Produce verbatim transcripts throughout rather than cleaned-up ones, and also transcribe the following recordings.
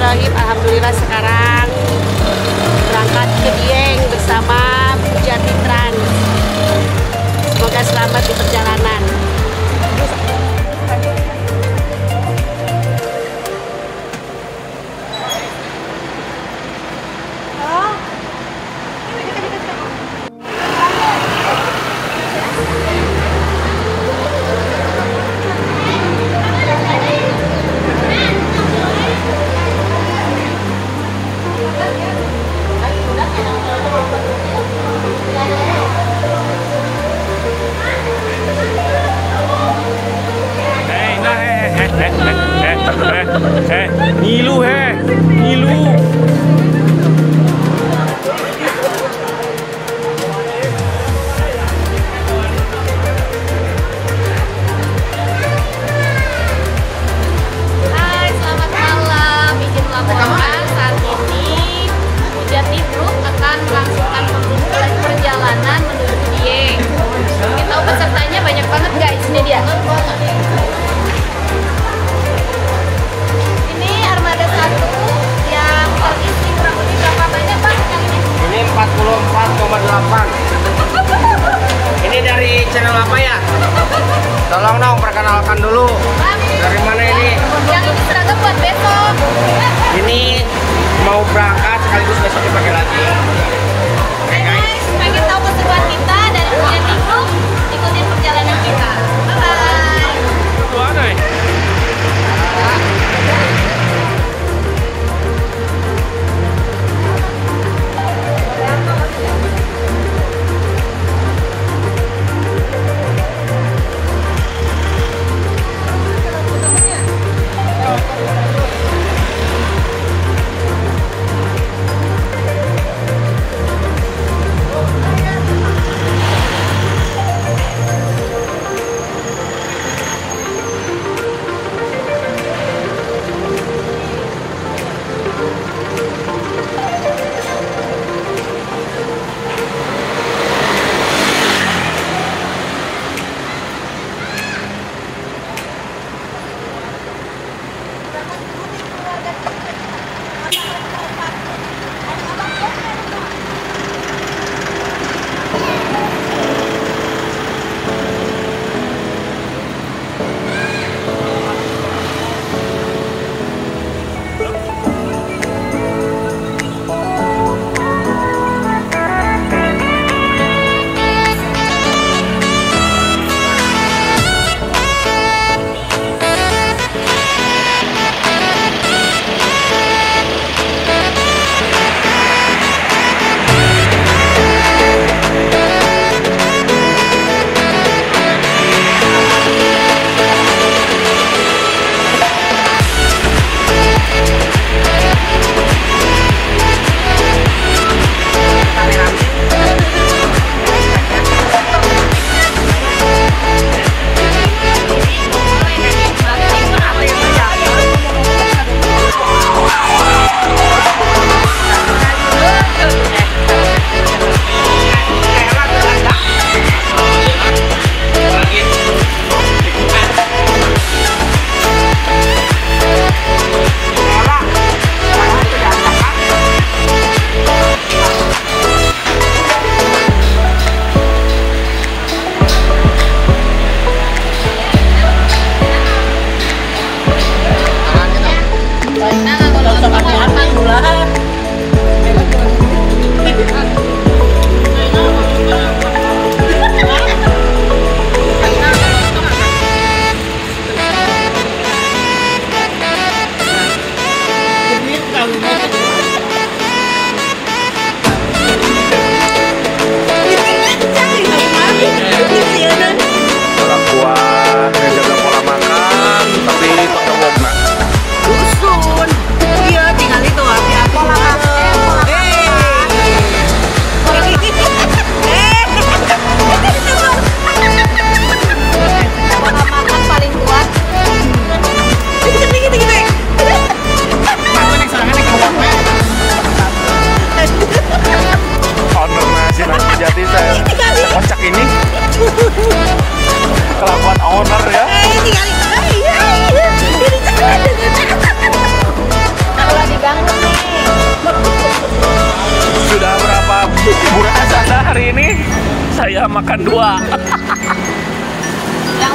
Bismillahirrahmanirrahim. Alhamdulillah sekarang berangkat ke Dieng bersama Pujati Trans. Semoga selamat di perjalanan. Eh, ngilu he, ngilu. Hai, selamat malam. Izin melaporkan saat ini Pujati Group akan melangsungkan perjalanan menuju Dieng. Kita tahu pesertanya banyak banget guys. Ini dia. Ini armada satu yang terisi kurang lebih berapa banyak Pak yang ini? Ini empat puluh empat koma delapan. Ini dari channel apa ya? Tolong dong perkenalkan dulu. Dari mana ini? Yang ini seragam buat besok. Ini mau berangkat sekaligus besok dipakai lagi. Hai guys, pengen tahu keseruan kita dari Pujati Group? Ikutin perjalanan kita. Bye bye. Itu ada ya?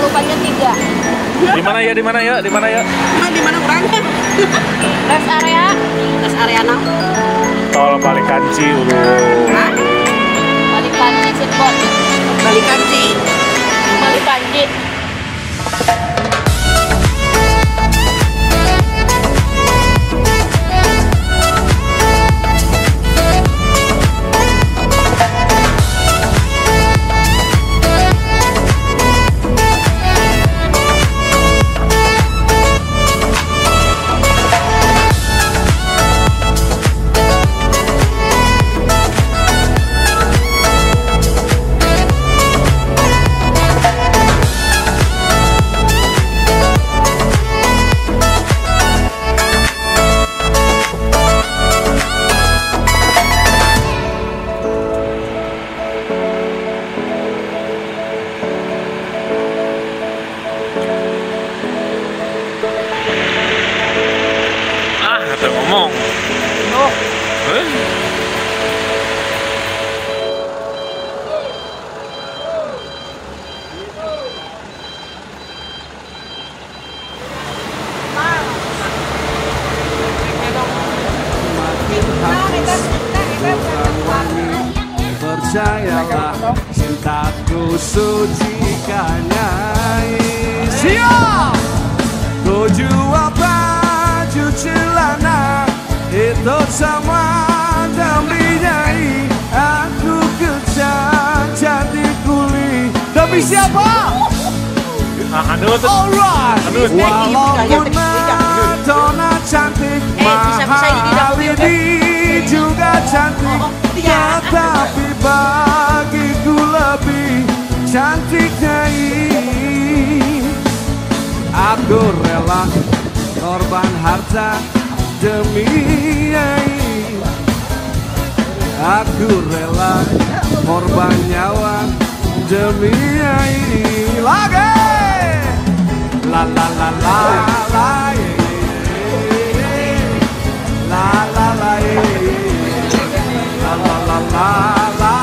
lupanya tiga. Di mana ya? Di mana ya? Di mana ya? Di mana orangnya? Rest area. Rest area enam. Tol Balikanci Ulu. Balikanci Cirebon. Balikanci. Balikanci. Ngomong. Oh. Eh? Percayalah cintaku suci kanyai. Siap. Tuju apa celana itu semua demi nyai. Aku kejar jadi kuli demi siapa? Ah, anu tuh. Alright. Anu. Walaupun Madonna cantik, Mahalini juga cantik, tetapi bagiku lebih cantik nyai. Aku rela korban harta demi nyai. Aku rela korban nyawa demi nyai. Lagi la la la la la la la la la la la la la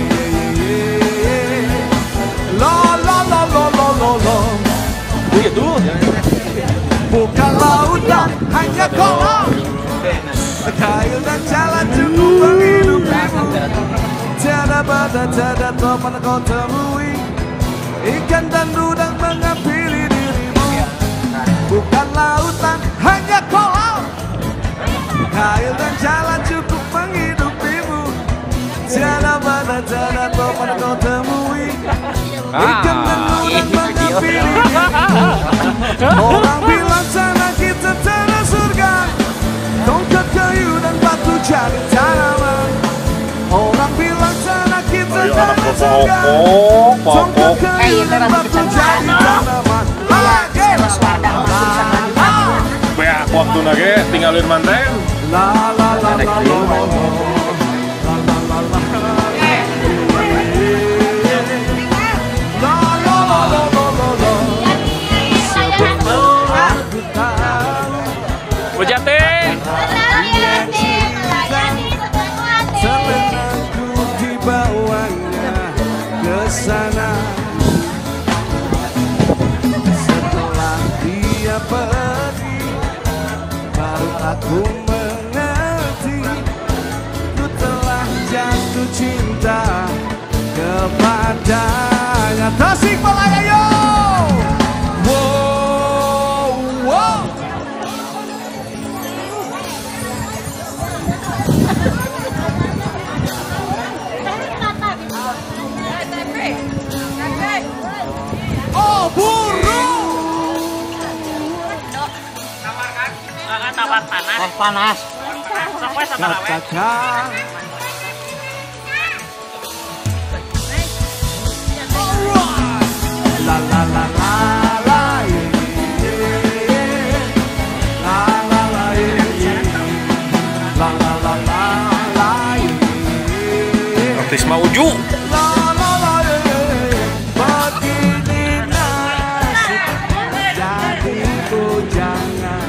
la la la la la. Begitu. Bukan lautan, hanya kolam. Kayu dan jalan cukup menghidupimu. Tiada badan, tiada topan kau temui. Ikan dan udang menghampiri dirimu. Bukan lautan, hanya kolam. Kayu dan jalan cukup menghidupimu. Tiada badan, tiada topan kau temui. Ikan dan udang menghampiri dirimu. Orang bilang sana kita tanah surga, tongkat kayu dan batu jadi tanaman. Orang bilang sana kita tanah surga, tongkat kayu dan batu jadi tanaman. Beak waktu nage tinggalin manten. La la la la la la la. Bujati. Selenangku dibawanya ke sana. Setelah dia pergi, baru aku mengerti. Ku telah jatuh cinta kepadanya. Tasik Malaya yo. Wow, wow. Oh, burung. Tawar panas. Oh, panas. Katakan. La la la la la la la la la la la la la. Artis Mauju. La la la begini nasib, jadi ku jangan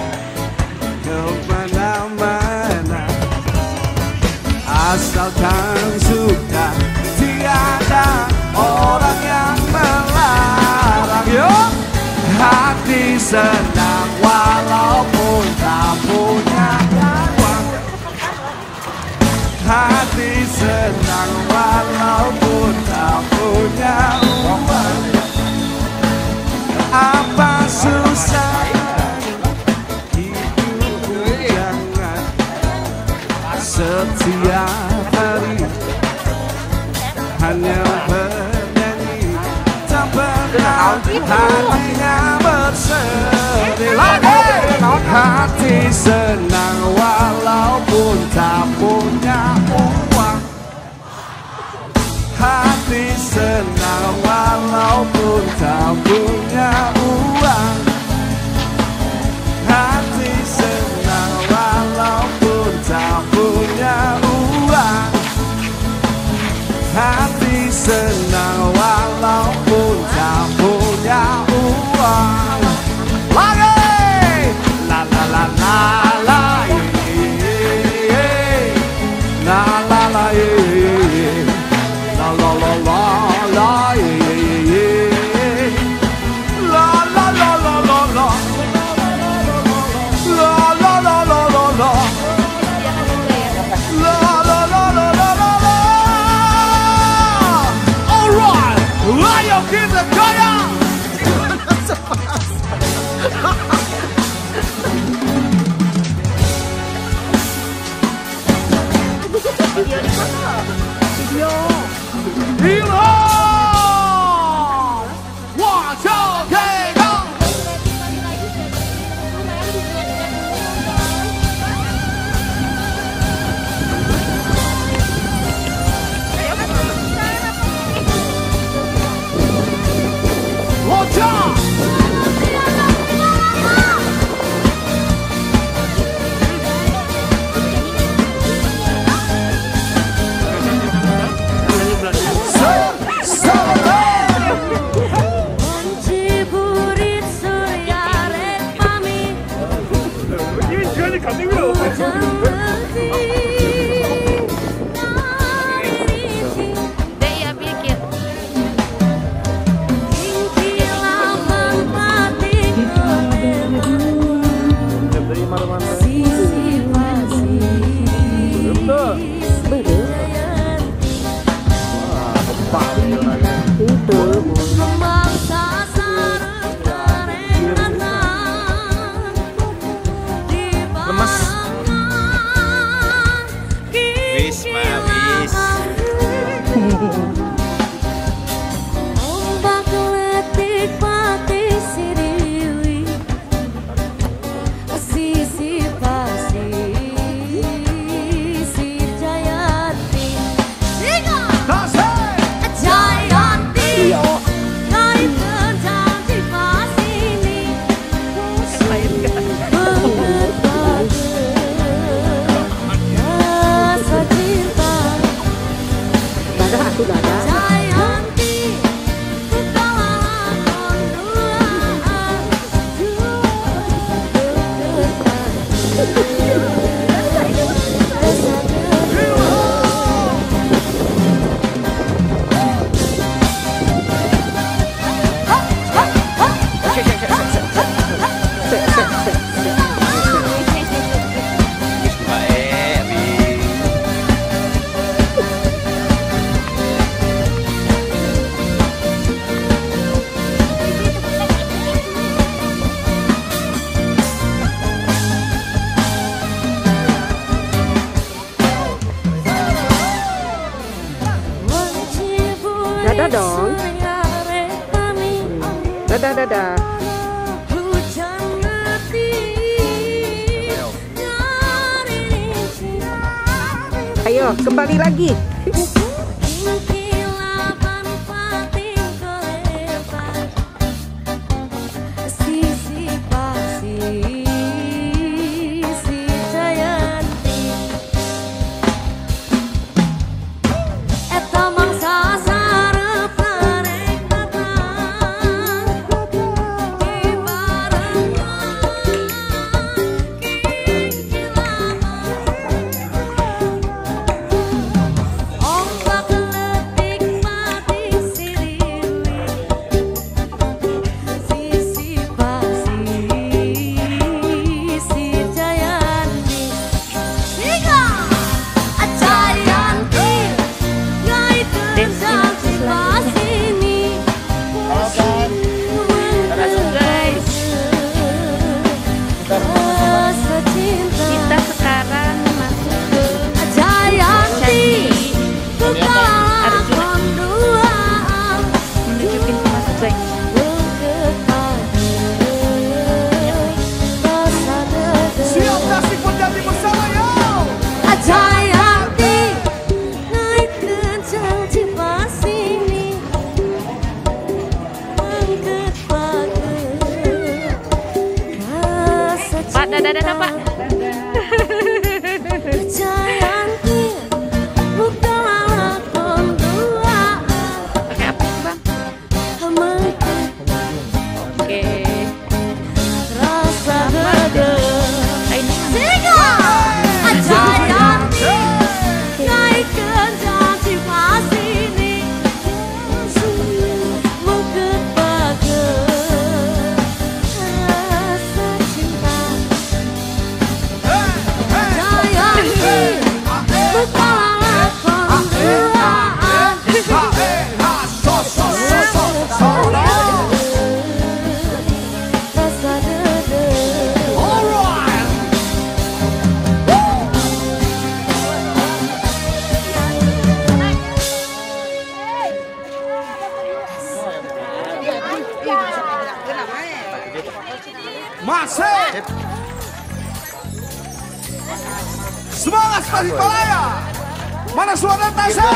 kemana-mana, asalkan suka. Tiada orang yang melarang senang walaupun tak punya uang. Hati senang walaupun tak punya uang. Apa susah hidupku jangan setiap hari hanya bernyanyi, tak pernah hatinya bersedih lagi. Hati senang walaupun tak punya uang. Hati senang walaupun tak punya uang. Hati senang walaupun tak punya uang. Hati senang walaupun tak punya uang. Lagi la la la la la la la la la la la la la la la la la la la kita goyang. Video. Hero. One, two, three, go. Watch out! Dadah dong. Dadah, dadah. Ayo, kembali lagi. Oh dadah, dadah, Pak. Pakai apa, Bang? Oke. Masih semangat Tasikmalaya. Mana suara Tasik?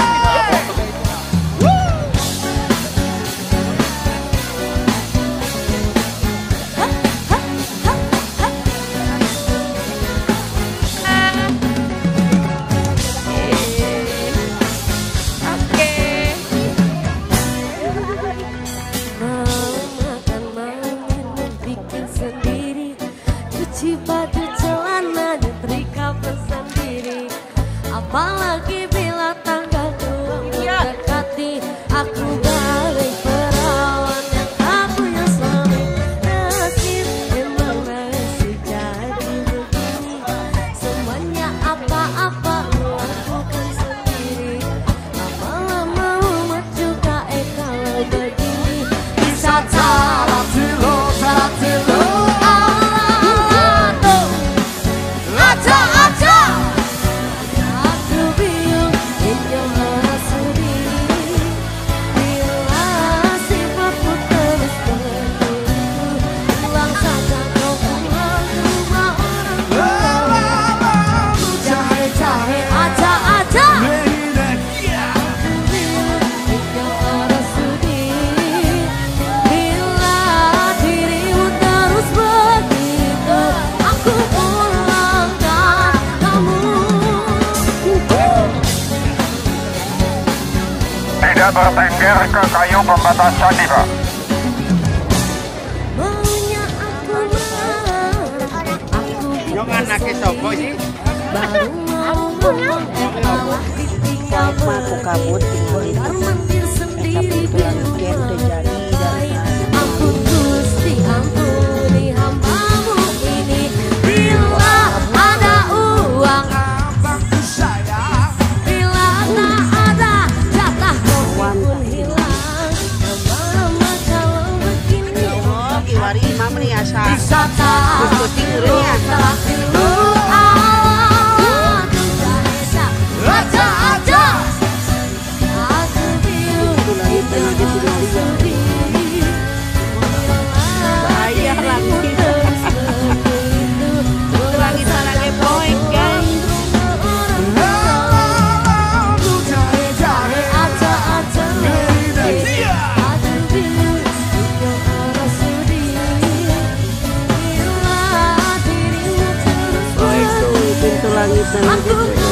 Baju celana nyetrika sendiri, apalagi bila tanggalku mendekati. Aku balik perawan yang tak punya suami. Nasib memang masih jadi begini. Semuanya apa-apa lakukan sendiri. Lama-lama umat juga eh kalau begini. Bisa salah dulu, salah dulu. Tidak bertengger ke kayu pembatas candi, Pak. Yang anaknya sopo sih? Aku kabut tinggalin tapi pulang weekend udah jadi dan Ampun Gusti, ampuni hambamu ini. Bila ada uang, bila tak ada jatah pun hilang. Lama-lama kalau begini, oh kiwari imam nih asa bisa tak kucing urenya salah dulu. Allah Tuhan aja aja. Aku bilang itu lagi tanya sendiri bahaya lagi lagi lagi poin guys. Oh itu pintu langit dan